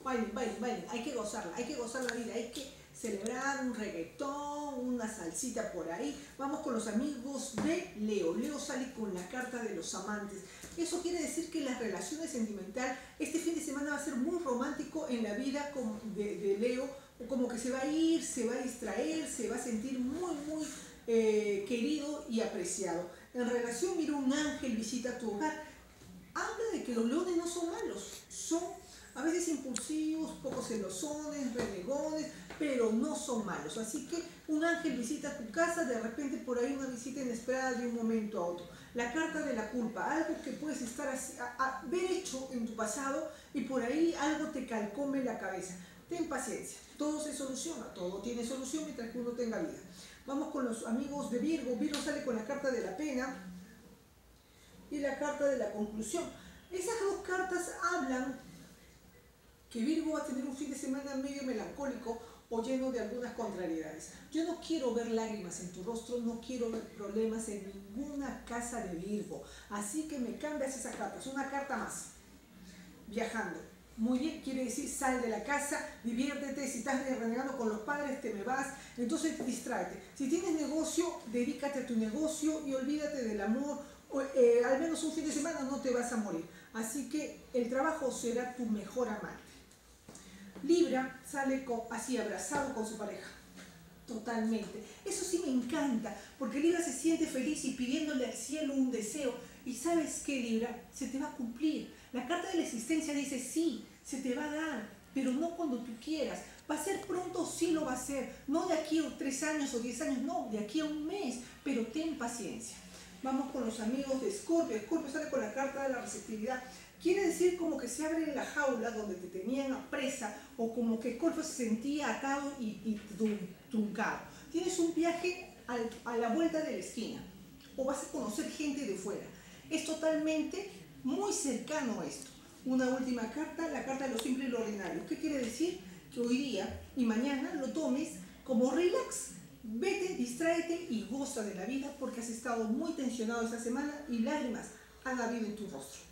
bailen, bailen, bailen. Hay que gozar la vida, hay que celebrar un reggaetón, una salsita por ahí. Vamos con los amigos de Leo. Leo sale con la carta de los amantes. Eso quiere decir que las relaciones sentimentales, este fin de semana va a ser muy romántico en la vida de Leo, como que se va a ir, se va a distraer, se va a sentir muy, muy querido y apreciado. En relación, mira, un ángel visita tu hogar. Habla de que los leones no son malos, son a veces impulsivos, poco celosones, renegones, pero no son malos. Así que un ángel visita tu casa, de repente por ahí una visita inesperada de un momento a otro. La carta de la culpa, algo que puedes estar haber hecho en tu pasado y por ahí algo te calcome la cabeza. Ten paciencia, todo se soluciona, todo tiene solución mientras que uno tenga vida. Vamos con los amigos de Virgo. Virgo sale con la carta de la pena y la carta de la conclusión. Esas dos cartas hablan que Virgo va a tener un fin de semana medio melancólico o lleno de algunas contrariedades. Yo no quiero ver lágrimas en tu rostro, no quiero ver problemas en ninguna casa de Virgo. Así que me cambias esa carta, es una carta más. Viajando. Muy bien, quiere decir sal de la casa, diviértete, si estás renegando con los padres te me vas, entonces distráete. Si tienes negocio, dedícate a tu negocio y olvídate del amor, al menos un fin de semana no te vas a morir. Así que el trabajo será tu mejor amante. Libra sale así abrazado con su pareja. Totalmente. Eso sí me encanta, porque Libra se siente feliz y pidiéndole al cielo un deseo. Y ¿sabes qué, Libra? Se te va a cumplir. La carta de la existencia dice sí, se te va a dar, pero no cuando tú quieras. ¿Va a ser pronto? Sí lo va a ser. No de aquí a 3 años o 10 años, no, de aquí a un mes. Pero ten paciencia. Vamos con los amigos de Escorpio. Escorpio sale con la carta de la receptividad. Quiere decir como que se abre la jaula donde te tenían a presa o como que Escorpio se sentía atado y truncado. Tienes un viaje a la vuelta de la esquina o vas a conocer gente de fuera. Es totalmente muy cercano a esto. Una última carta, la carta de lo simple y lo ordinario. ¿Qué quiere decir? Que hoy día y mañana lo tomes como relax. Vete, distráete y goza de la vida porque has estado muy tensionado esta semana y lágrimas han habido en tu rostro.